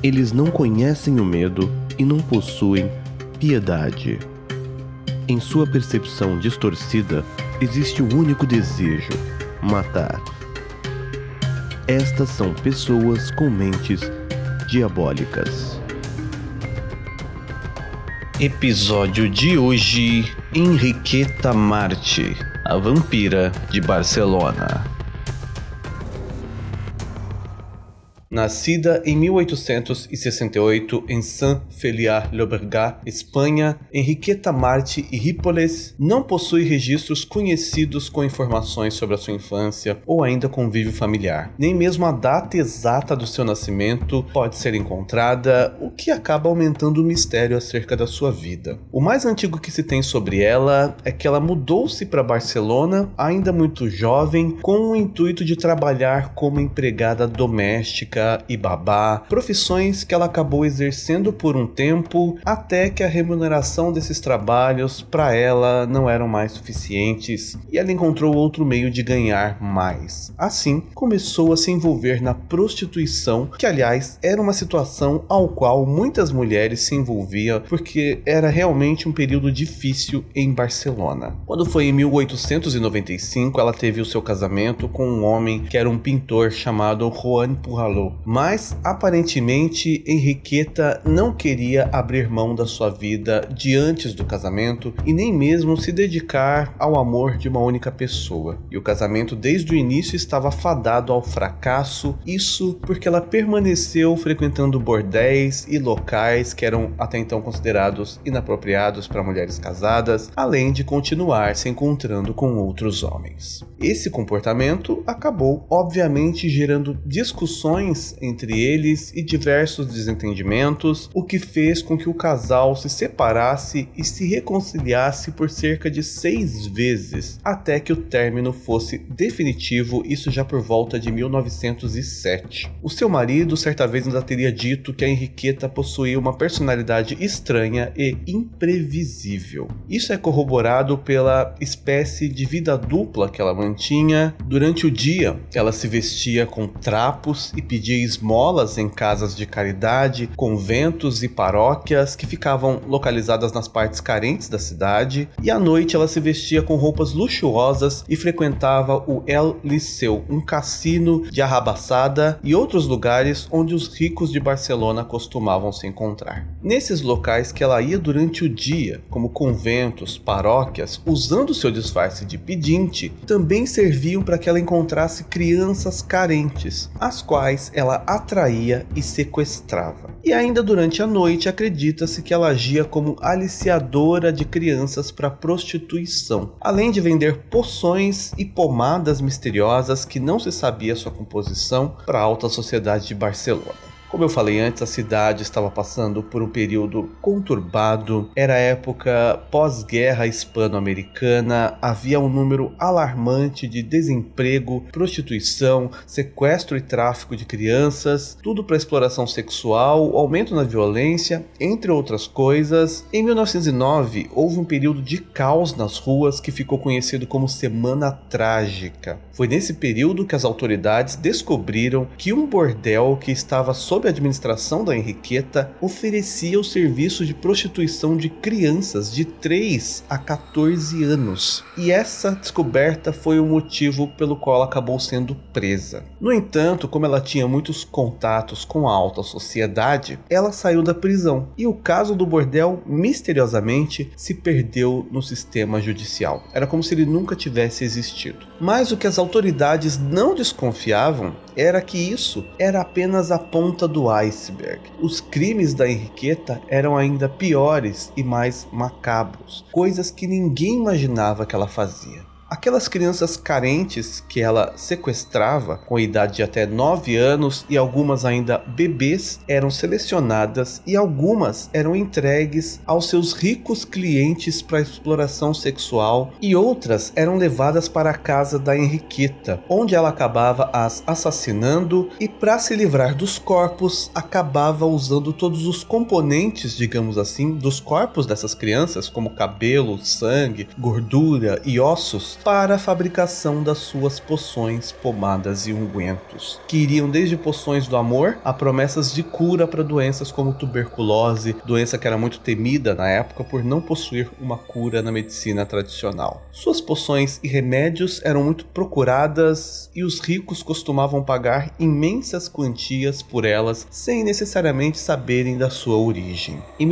Eles não conhecem o medo e não possuem piedade. Em sua percepção distorcida, existe o único desejo: matar. Estas são pessoas com mentes diabólicas. Episódio de hoje: Enriqueta Marte, a vampira de Barcelona. Nascida em 1868 em Saint-Félier-Llobregat, Espanha, Enriqueta Marte e Hippoles não possui registros conhecidos com informações sobre a sua infância ou ainda convívio familiar. Nem mesmo a data exata do seu nascimento pode ser encontrada, o que acaba aumentando o mistério acerca da sua vida. O mais antigo que se tem sobre ela é que ela mudou-se para Barcelona, ainda muito jovem, com o intuito de trabalhar como empregada doméstica e babá, profissões que ela acabou exercendo por um tempo, até que a remuneração desses trabalhos para ela não eram mais suficientes e ela encontrou outro meio de ganhar mais. Assim, começou a se envolver na prostituição, que aliás era uma situação ao qual muitas mulheres se envolviam porque era realmente um período difícil em Barcelona. Quando foi em 1895, ela teve o seu casamento com um homem que era um pintor chamado Joan Pujol. Mas, aparentemente, Enriqueta não queria abrir mão da sua vida de antes do casamento e nem mesmo se dedicar ao amor de uma única pessoa. E o casamento desde o início estava fadado ao fracasso, isso porque ela permaneceu frequentando bordéis e locais que eram até então considerados inapropriados para mulheres casadas, além de continuar se encontrando com outros homens. Esse comportamento acabou, obviamente, gerando discussões entre eles e diversos desentendimentos, o que fez com que o casal se separasse e se reconciliasse por cerca de 6 vezes, até que o término fosse definitivo, isso já por volta de 1907. O seu marido certa vez ainda teria dito que a Enriqueta possuía uma personalidade estranha e imprevisível. Isso é corroborado pela espécie de vida dupla que ela mantinha. Durante o dia, ela se vestia com trapos e pedia esmolas em casas de caridade, conventos e paróquias que ficavam localizadas nas partes carentes da cidade, e à noite ela se vestia com roupas luxuosas e frequentava o El Liceu, um cassino de arrabaçada e outros lugares onde os ricos de Barcelona costumavam se encontrar. Nesses locais que ela ia durante o dia, como conventos, paróquias, usando seu disfarce de pedinte, também serviam para que ela encontrasse crianças carentes, as quais ela atraía e sequestrava. E ainda durante a noite acredita-se que ela agia como aliciadora de crianças para prostituição, além de vender poções e pomadas misteriosas que não se sabia sua composição para a alta sociedade de Barcelona. Como eu falei antes, a cidade estava passando por um período conturbado, era a época pós-guerra hispano-americana, havia um número alarmante de desemprego, prostituição, sequestro e tráfico de crianças, tudo para exploração sexual, aumento na violência, entre outras coisas. Em 1909, houve um período de caos nas ruas que ficou conhecido como Semana Trágica. Foi nesse período que as autoridades descobriram que um bordel que estava sob a administração da Enriqueta oferecia o serviço de prostituição de crianças de 3 a 14 anos. E essa descoberta foi o motivo pelo qual ela acabou sendo presa. No entanto, como ela tinha muitos contatos com a alta sociedade, ela saiu da prisão e o caso do bordel misteriosamente se perdeu no sistema judicial. Era como se ele nunca tivesse existido. Mas o que as autoridades não desconfiavam era que isso era apenas a ponta do iceberg. Os crimes da Enriqueta eram ainda piores e mais macabros, coisas que ninguém imaginava que ela fazia. Aquelas crianças carentes que ela sequestrava com idade de até 9 anos e algumas ainda bebês eram selecionadas e algumas eram entregues aos seus ricos clientes para exploração sexual e outras eram levadas para a casa da Enriqueta, onde ela acabava as assassinando e, para se livrar dos corpos, acabava usando todos os componentes, digamos assim, dos corpos dessas crianças, como cabelo, sangue, gordura e ossos, para a fabricação das suas poções, pomadas e ungüentos, que iriam desde poções do amor a promessas de cura para doenças como tuberculose, doença que era muito temida na época por não possuir uma cura na medicina tradicional. Suas poções e remédios eram muito procuradas e os ricos costumavam pagar imensas quantias por elas sem necessariamente saberem da sua origem. Em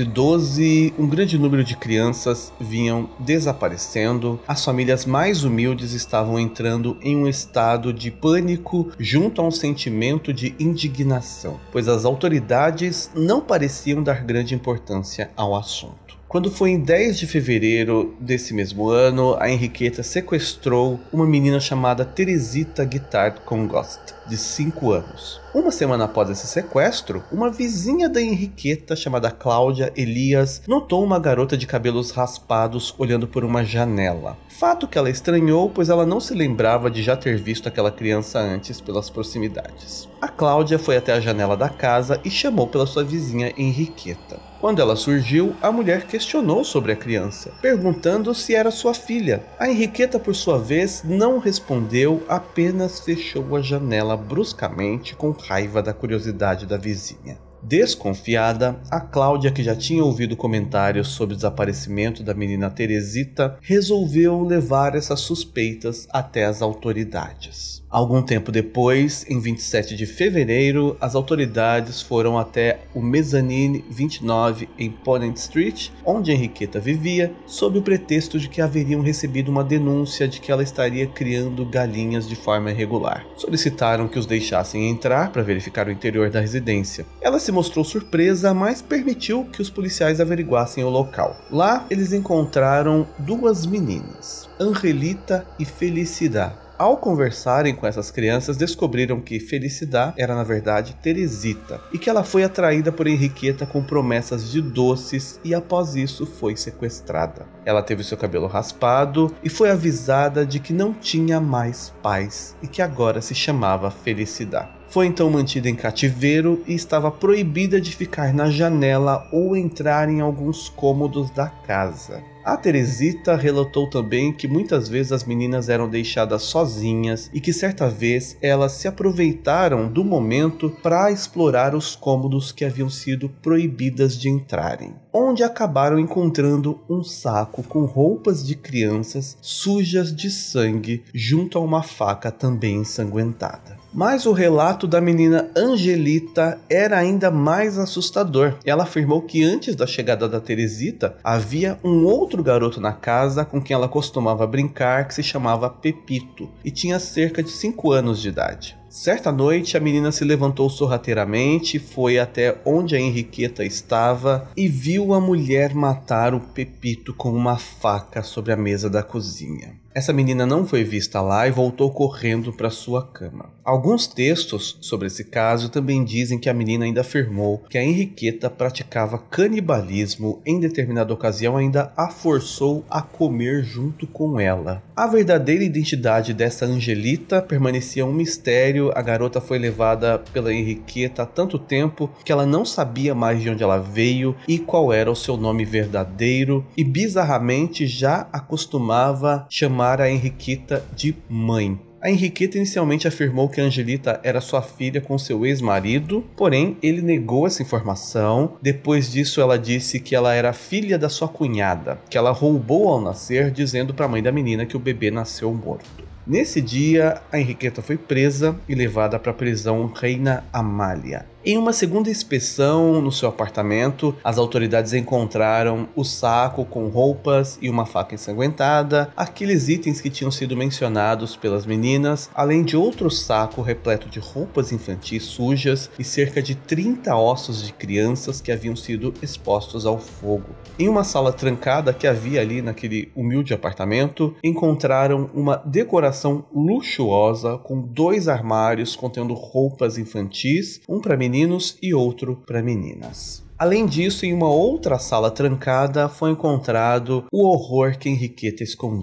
1912, um grande número de crianças vinham desaparecendo, as famílias mais humildes estavam entrando em um estado de pânico junto a um sentimento de indignação, pois as autoridades não pareciam dar grande importância ao assunto. Quando foi em 10 de fevereiro desse mesmo ano, a Henriqueta sequestrou uma menina chamada Teresita Guittard Congost, de 5 anos. Uma semana após esse sequestro, uma vizinha da Henriqueta, chamada Cláudia Elias, notou uma garota de cabelos raspados olhando por uma janela. Fato que ela estranhou, pois ela não se lembrava de já ter visto aquela criança antes pelas proximidades. A Cláudia foi até a janela da casa e chamou pela sua vizinha Henriqueta. Quando ela surgiu, a mulher questionou sobre a criança, perguntando se era sua filha. A Henriqueta, por sua vez, não respondeu, apenas fechou a janela bruscamente com raiva da curiosidade da vizinha. Desconfiada, a Cláudia, que já tinha ouvido comentários sobre o desaparecimento da menina Teresita, resolveu levar essas suspeitas até as autoridades. Algum tempo depois, em 27 de fevereiro, as autoridades foram até o Mezzanine 29 em Ponent Street, onde Henriqueta vivia, sob o pretexto de que haveriam recebido uma denúncia de que ela estaria criando galinhas de forma irregular. Solicitaram que os deixassem entrar para verificar o interior da residência. Ela se mostrou surpresa, mas permitiu que os policiais averiguassem o local. Lá, eles encontraram 2 meninas, Angelita e Felicidade. Ao conversarem com essas crianças, descobriram que Felicidade era na verdade Teresita e que ela foi atraída por Henriqueta com promessas de doces e após isso foi sequestrada. Ela teve seu cabelo raspado e foi avisada de que não tinha mais pais e que agora se chamava Felicidade. Foi então mantida em cativeiro e estava proibida de ficar na janela ou entrar em alguns cômodos da casa. A Teresita relatou também que muitas vezes as meninas eram deixadas sozinhas e que certa vez elas se aproveitaram do momento para explorar os cômodos que haviam sido proibidas de entrarem, onde acabaram encontrando um saco com roupas de crianças sujas de sangue junto a uma faca também ensanguentada. Mas o relato da menina Angelita era ainda mais assustador. Ela afirmou que antes da chegada da Teresita, havia um outro garoto na casa com quem ela costumava brincar que se chamava Pepito e tinha cerca de 5 anos de idade. Certa noite, a menina se levantou sorrateiramente, foi até onde a Henriqueta estava e viu a mulher matar o Pepito com uma faca sobre a mesa da cozinha. Essa menina não foi vista lá e voltou correndo para sua cama. Alguns textos sobre esse caso também dizem que a menina ainda afirmou que a Henriqueta praticava canibalismo, em determinada ocasião ainda a forçou a comer junto com ela. A verdadeira identidade dessa Angelita permanecia um mistério. A garota foi levada pela Henriqueta há tanto tempo que ela não sabia mais de onde ela veio e qual era o seu nome verdadeiro e bizarramente já acostumava chamar a Henriqueta de mãe. A Henriqueta inicialmente afirmou que a Angelita era sua filha com seu ex-marido, porém ele negou essa informação. Depois disso ela disse que ela era filha da sua cunhada, que ela roubou ao nascer, dizendo para a mãe da menina que o bebê nasceu morto. Nesse dia, a Henriqueta foi presa e levada para a prisão Reina Amália. Em uma segunda inspeção no seu apartamento, as autoridades encontraram o saco com roupas e uma faca ensanguentada, aqueles itens que tinham sido mencionados pelas meninas, além de outro saco repleto de roupas infantis sujas e cerca de 30 ossos de crianças que haviam sido expostos ao fogo. Em uma sala trancada que havia ali naquele humilde apartamento, encontraram uma decoração luxuosa com 2 armários contendo roupas infantis, um para meninos e outro para meninas. Além disso, em uma outra sala trancada foi encontrado o horror que Henriqueta escondia.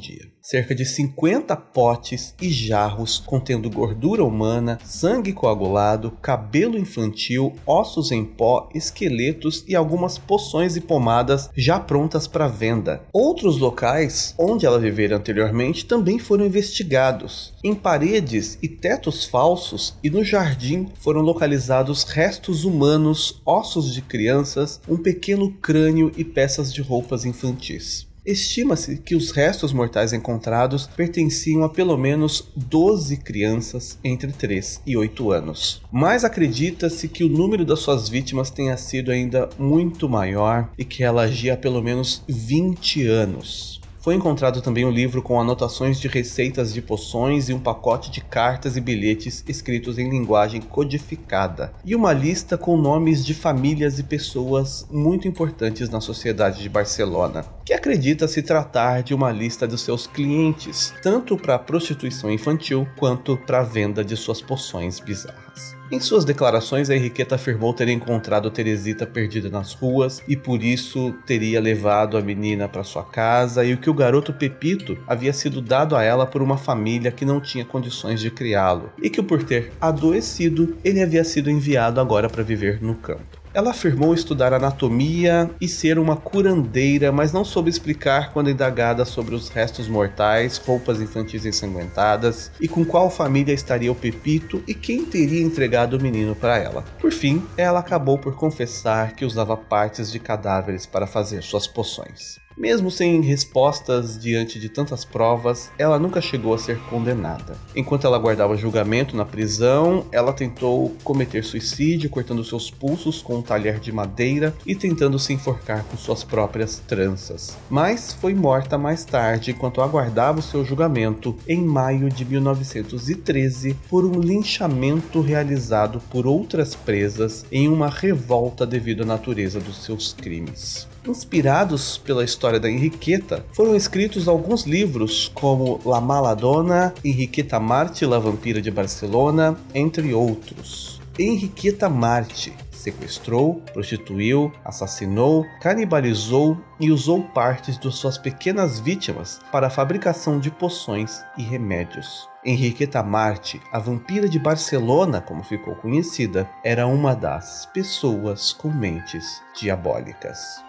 cerca de 50 potes e jarros contendo gordura humana, sangue coagulado, cabelo infantil, ossos em pó, esqueletos e algumas poções e pomadas já prontas para venda. Outros locais onde ela vivera anteriormente também foram investigados. Em paredes e tetos falsos e no jardim foram localizados restos humanos, ossos de crianças, um pequeno crânio e peças de roupas infantis. Estima-se que os restos mortais encontrados pertenciam a pelo menos 12 crianças entre 3 e 8 anos. Mas acredita-se que o número das suas vítimas tenha sido ainda muito maior e que ela agia há pelo menos 20 anos. Foi encontrado também um livro com anotações de receitas de poções e um pacote de cartas e bilhetes escritos em linguagem codificada, e uma lista com nomes de famílias e pessoas muito importantes na sociedade de Barcelona, que acredita se tratar de uma lista dos seus clientes, tanto para prostituição infantil quanto para a venda de suas poções bizarras. Em suas declarações, a Henriqueta afirmou ter encontrado Teresita perdida nas ruas e por isso teria levado a menina para sua casa, e que o garoto Pepito havia sido dado a ela por uma família que não tinha condições de criá-lo, e que por ter adoecido, ele havia sido enviado agora para viver no campo. Ela afirmou estudar anatomia e ser uma curandeira, mas não soube explicar quando indagada sobre os restos mortais, roupas infantis ensanguentadas e com qual família estaria o Pepito e quem teria entregado o menino para ela. Por fim, ela acabou por confessar que usava partes de cadáveres para fazer suas poções. Mesmo sem respostas diante de tantas provas, ela nunca chegou a ser condenada. Enquanto ela aguardava julgamento na prisão, ela tentou cometer suicídio, cortando seus pulsos com um talher de madeira e tentando se enforcar com suas próprias tranças. Mas foi morta mais tarde, enquanto aguardava o seu julgamento, em maio de 1913, por um linchamento realizado por outras presas em uma revolta devido à natureza dos seus crimes. Inspirados pela história da Henriqueta, foram escritos alguns livros como La Maladona, Henriqueta Martí, La Vampira de Barcelona, entre outros. Henriqueta Martí sequestrou, prostituiu, assassinou, canibalizou e usou partes de suas pequenas vítimas para a fabricação de poções e remédios. Henriqueta Martí, a vampira de Barcelona, como ficou conhecida, era uma das pessoas com mentes diabólicas.